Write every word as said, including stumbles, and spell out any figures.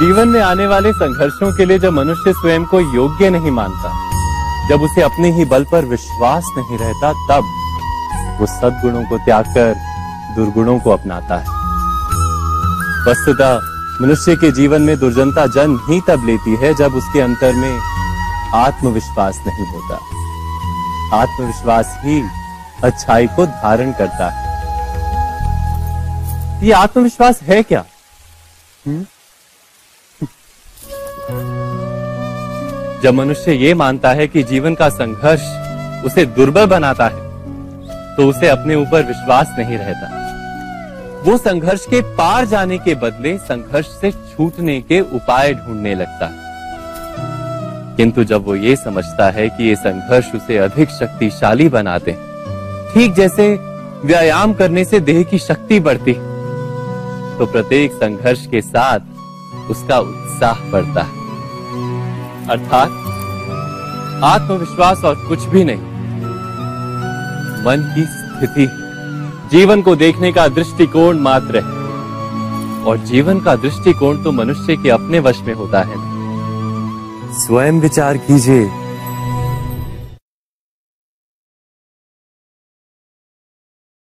जीवन में आने वाले संघर्षों के लिए जब मनुष्य स्वयं को योग्य नहीं मानता, जब उसे अपने ही बल पर विश्वास नहीं रहता, तब वो सद्गुणों को त्याग कर दुर्गुणों को अपनाता है। वस्तुतः मनुष्य के जीवन में दुर्जनता जन्म ही तब लेती है जब उसके अंतर में आत्मविश्वास नहीं होता। आत्मविश्वास ही अच्छाई को धारण करता है। ये आत्मविश्वास है क्या? हुँ? जब मनुष्य ये मानता है कि जीवन का संघर्ष उसे दुर्बल बनाता है, तो उसे अपने ऊपर विश्वास नहीं रहता। वो संघर्ष के पार जाने के बदले संघर्ष से छूटने के उपाय ढूंढने लगता है। किंतु जब वो ये समझता है कि ये संघर्ष उसे अधिक शक्तिशाली बनाते हैं, ठीक जैसे व्यायाम करने से देह की शक्ति बढ़ती, तो प्रत्येक संघर्ष के साथ उसका उत्साह बढ़ता है। अर्थात आत्मविश्वास और कुछ भी नहीं, मन की स्थिति, जीवन को देखने का दृष्टिकोण मात्र है। और जीवन का दृष्टिकोण तो मनुष्य के अपने वश में होता है। स्वयं विचार कीजिए